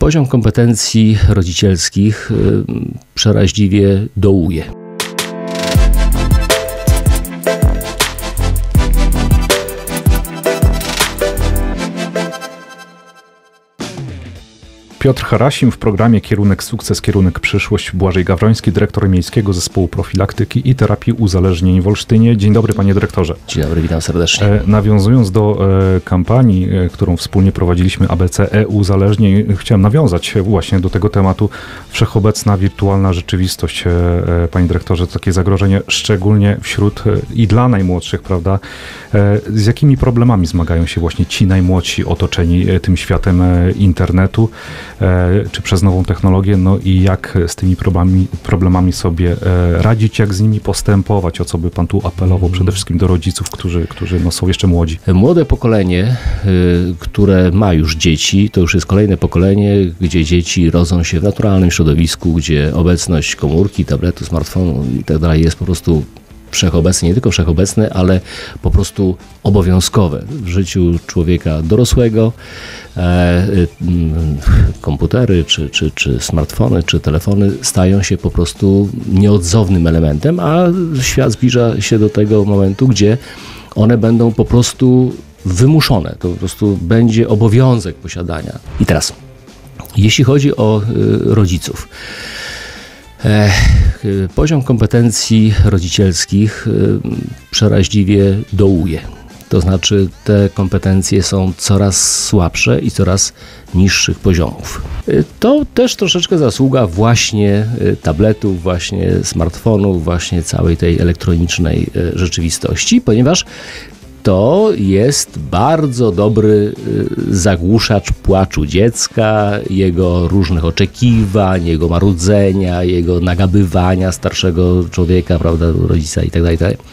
Poziom kompetencji rodzicielskich przeraźliwie dołuje. Piotr Harasim w programie Kierunek Sukces, Kierunek Przyszłość. Błażej Gawroński, dyrektor Miejskiego Zespołu Profilaktyki i Terapii Uzależnień w Olsztynie. Dzień dobry, panie dyrektorze. Dzień dobry, witam serdecznie. Nawiązując do kampanii, którą wspólnie prowadziliśmy, ABC e-uzależnień, chciałem nawiązać właśnie do tego tematu. Wszechobecna wirtualna rzeczywistość, panie dyrektorze, to takie zagrożenie, szczególnie wśród i dla najmłodszych, prawda? Z jakimi problemami zmagają się właśnie ci najmłodsi otoczeni tym światem internetu, czy przez nową technologię, no i jak z tymi problemami sobie radzić, jak z nimi postępować, o co by pan tu apelował przede wszystkim do rodziców, którzy są jeszcze młodzi. Młode pokolenie, które ma już dzieci, to już jest kolejne pokolenie, gdzie dzieci rodzą się w naturalnym środowisku, gdzie obecność komórki, tabletu, smartfonu i tak dalej jest po prostu wszechobecne, nie tylko wszechobecne, ale po prostu obowiązkowe w życiu człowieka dorosłego. Komputery, czy smartfony, czy telefony stają się po prostu nieodzownym elementem, a świat zbliża się do tego momentu, gdzie one będą po prostu wymuszone. To po prostu będzie obowiązek posiadania. I teraz, jeśli chodzi o rodziców, poziom kompetencji rodzicielskich przeraźliwie dołuje. To znaczy te kompetencje są coraz słabsze i coraz niższych poziomów. To też troszeczkę zasługa właśnie tabletów, właśnie smartfonów, właśnie całej tej elektronicznej rzeczywistości, ponieważ to jest bardzo dobry zagłuszacz płaczu dziecka, jego różnych oczekiwań, jego marudzenia, jego nagabywania starszego człowieka, prawda, rodzica itd.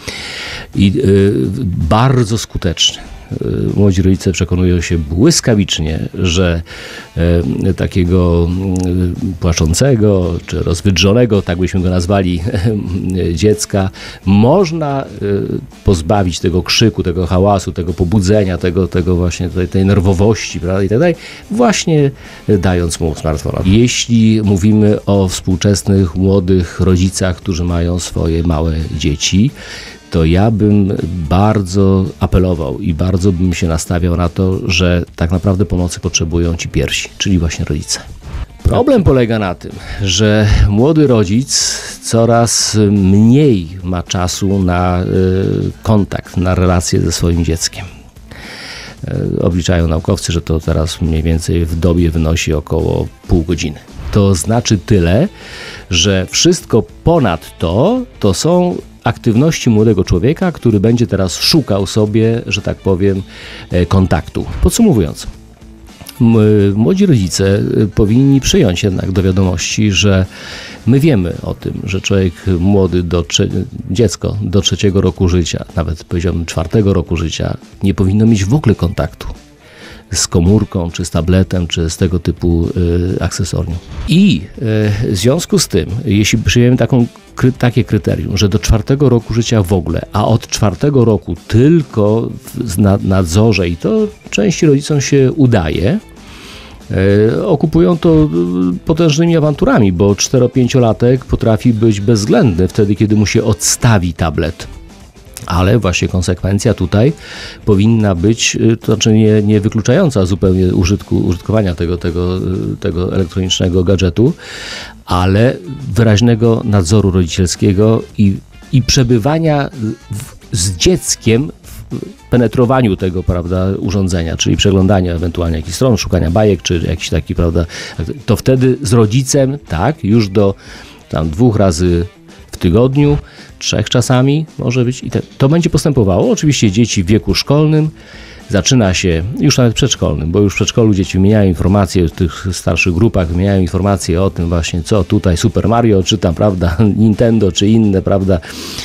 I bardzo skuteczny. Młodzi rodzice przekonują się błyskawicznie, że takiego płaczącego czy rozwydrzonego, tak byśmy go nazwali, dziecka można pozbawić tego krzyku, tego hałasu, tego pobudzenia, tego właśnie tej nerwowości, prawda, i tak dalej, właśnie dając mu smartfona. Jeśli mówimy o współczesnych młodych rodzicach, którzy mają swoje małe dzieci, to ja bym bardzo apelował i bardzo bym się nastawiał na to, że tak naprawdę pomocy potrzebują ci pierwsi, czyli właśnie rodzice. Problem polega na tym, że młody rodzic coraz mniej ma czasu na kontakt, na relacje ze swoim dzieckiem. Obliczają naukowcy, że to teraz mniej więcej w dobie wynosi około pół godziny. To znaczy tyle, że wszystko ponad to są aktywności młodego człowieka, który będzie teraz szukał sobie, że tak powiem, kontaktu. Podsumowując, młodzi rodzice powinni przyjąć jednak do wiadomości, że my wiemy o tym, że człowiek młody, dziecko do 3. roku życia, nawet powiedziałbym 4. roku życia, nie powinno mieć w ogóle kontaktu z komórką, czy z tabletem, czy z tego typu akcesorium. I w związku z tym, jeśli przyjmiemy takie kryterium, że do 4. roku życia w ogóle, a od 4. roku tylko w nadzorze, i to części rodzicom się udaje, okupują to potężnymi awanturami, bo 4-5-latek potrafi być bezwzględny wtedy, kiedy mu się odstawi tablet. Ale właśnie konsekwencja tutaj powinna być, to znaczy nie wykluczająca zupełnie użytkowania tego elektronicznego gadżetu, ale wyraźnego nadzoru rodzicielskiego i przebywania z dzieckiem w penetrowaniu tego, prawda, urządzenia, czyli przeglądania ewentualnie jakichś stron, szukania bajek, czy jakiś taki, prawda, to wtedy z rodzicem, tak, już do tam 2 razy w tygodniu, 3 czasami może być i to będzie postępowało. Oczywiście dzieci w wieku szkolnym zaczyna się już nawet przedszkolnym, bo już w przedszkolu dzieci wymieniają informacje w tych starszych grupach, wymieniają informacje o tym właśnie, co tutaj Super Mario, czy tam, prawda, Nintendo, czy inne, prawda,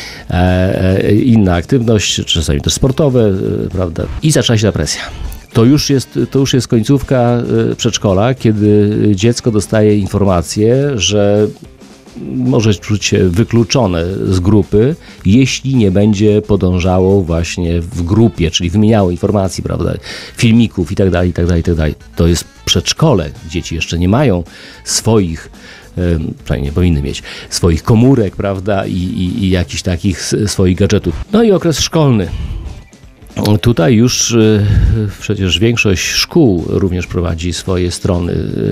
inna aktywność, czasami też sportowe, prawda, i zaczyna się ta presja. To już jest końcówka przedszkola, kiedy dziecko dostaje informację, że może czuć się wykluczone z grupy, jeśli nie będzie podążało właśnie w grupie, czyli wymieniało informacji, prawda, filmików i tak dalej, i tak dalej, i tak dalej. To jest przedszkole, dzieci jeszcze nie mają swoich, przynajmniej nie powinny mieć swoich komórek, prawda, i jakichś takich swoich gadżetów. No i okres szkolny. Tutaj już przecież większość szkół również prowadzi swoje strony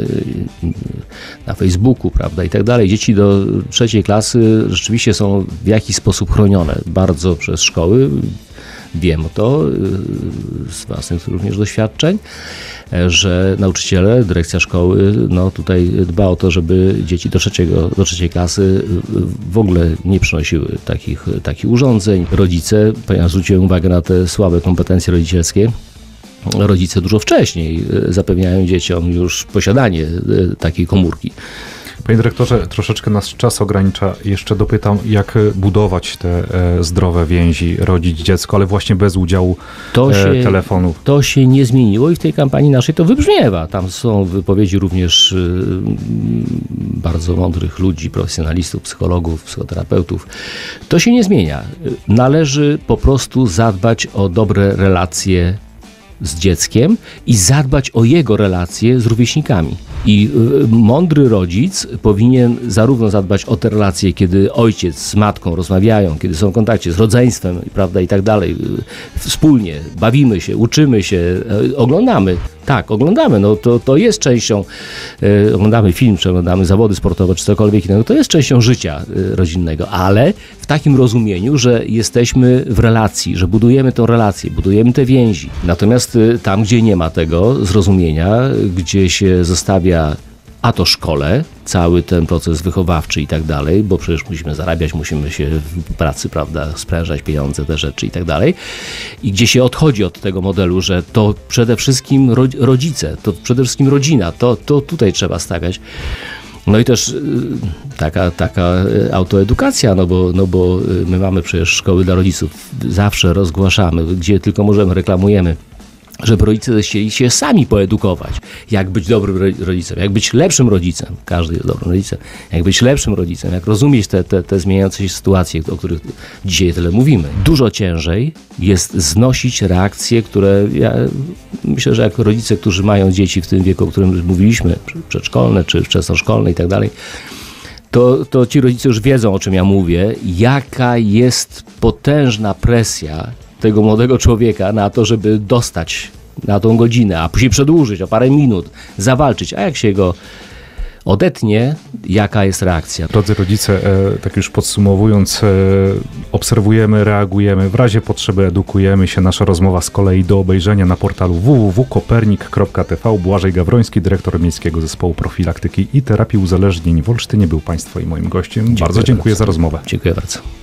na Facebooku, prawda, i tak dalej. Dzieci do 3. klasy rzeczywiście są w jakiś sposób chronione bardzo przez szkoły. Wiem o to z własnych również doświadczeń, że nauczyciele, dyrekcja szkoły, no tutaj dba o to, żeby dzieci do 3. klasy w ogóle nie przynosiły takich urządzeń. Rodzice, ponieważ zwróciłem uwagę na te słabe kompetencje rodzicielskie, rodzice dużo wcześniej zapewniają dzieciom już posiadanie takiej komórki. Panie dyrektorze, troszeczkę nas czas ogranicza. Jeszcze dopytam, jak budować te zdrowe więzi, rodzić dziecko, ale właśnie bez udziału telefonów. To się nie zmieniło i w tej kampanii naszej to wybrzmiewa. Tam są wypowiedzi również bardzo mądrych ludzi, profesjonalistów, psychologów, psychoterapeutów. To się nie zmienia. Należy po prostu zadbać o dobre relacje z dzieckiem i zadbać o jego relacje z rówieśnikami. I mądry rodzic powinien zarówno zadbać o te relacje, kiedy ojciec z matką rozmawiają, kiedy są w kontakcie z rodzeństwem, prawda, i tak dalej, wspólnie bawimy się, uczymy się, oglądamy. Tak, oglądamy, no to jest częścią, oglądamy film, czy oglądamy zawody sportowe, czy cokolwiek innego, to jest częścią życia rodzinnego, ale w takim rozumieniu, że jesteśmy w relacji, że budujemy tę relację, budujemy te więzi. Natomiast tam, gdzie nie ma tego zrozumienia, gdzie się zostawia a to szkole, cały ten proces wychowawczy i tak dalej, bo przecież musimy zarabiać, musimy się w pracy, prawda, sprężać pieniądze, te rzeczy i tak dalej. I gdzie się odchodzi od tego modelu, że to przede wszystkim rodzice, to przede wszystkim rodzina, to tutaj trzeba stawiać. No i też taka autoedukacja, no bo my mamy przecież szkoły dla rodziców, zawsze rozgłaszamy, gdzie tylko możemy, reklamujemy, żeby rodzice chcieli się sami poedukować, jak być dobrym rodzicem, jak być lepszym rodzicem, każdy jest dobrym rodzicem, jak być lepszym rodzicem, jak rozumieć te zmieniające się sytuacje, o których dzisiaj tyle mówimy. Dużo ciężej jest znosić reakcje, które ja myślę, że jak rodzice, którzy mają dzieci w tym wieku, o którym mówiliśmy, przedszkolne czy wczesnoszkolne i tak dalej, to ci rodzice już wiedzą, o czym ja mówię, jaka jest potężna presja tego młodego człowieka na to, żeby dostać na tą godzinę, a później przedłużyć o parę minut, zawalczyć, a jak się go odetnie, jaka jest reakcja. Drodzy rodzice, tak już podsumowując, obserwujemy, reagujemy, w razie potrzeby edukujemy się. Nasza rozmowa z kolei do obejrzenia na portalu www.kopernik.tv. Błażej Gawroński, dyrektor Miejskiego Zespołu Profilaktyki i Terapii Uzależnień w Olsztynie, był Państwa i moim gościem. Bardzo dziękuję za rozmowę. Dziękuję bardzo.